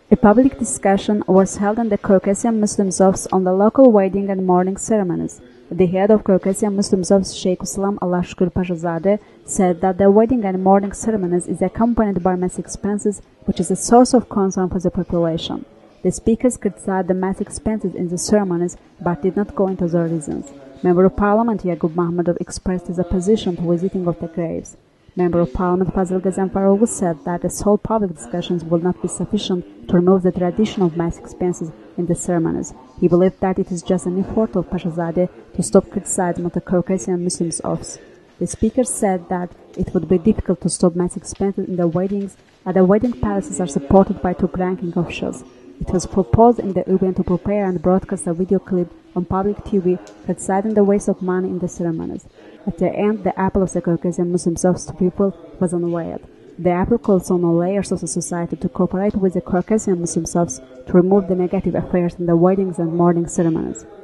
A public discussion was held in the Caucasian Muslims office on the local wedding and mourning ceremonies. The head of Caucasian Muslims office, Sheikh Islam Allah Shukur Pashazadeh, said that the wedding and mourning ceremonies is accompanied by mass expenses, which is a source of concern for the population. The speakers criticized the mass expenses in the ceremonies but did not go into the reasons. Member of Parliament Yaqub Mahmudov expressed his opposition to visiting of the graves. Member of Parliament Fazil Gazanfaroglu said that the sole public discussions will not be sufficient to remove the tradition of mass expenses in the ceremonies. He believed that it is just an effort of Pashazadeh to stop criticizing of the Caucasian Muslims office. The speaker said that it would be difficult to stop mass expenses in the weddings, as the wedding palaces are supported by top ranking officials. It was proposed in the event to prepare and broadcast a video clip on public TV criticizing the waste of money in the ceremonies. At the end, the appeal of the Caucasian Muslims office to people was unveiled. The appeal calls on all layers of the society to cooperate with the Caucasian Muslims office to remove the negative affairs in the weddings and mourning ceremonies.